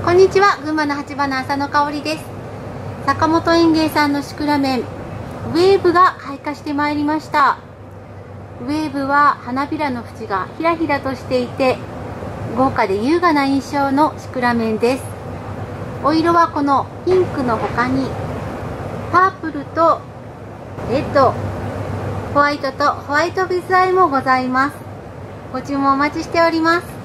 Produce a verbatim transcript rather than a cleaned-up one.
こんにちは、群馬の鉢花浅野香織です。坂本園芸さんのシクラメン、ウェーブが開花してまいりました。ウェーブは花びらの縁がひらひらとしていて、豪華で優雅な印象のシクラメンです。お色はこのピンクの他に、パープルとレッド、ホワイトとホワイトベースアイもございます。ご注文お待ちしております。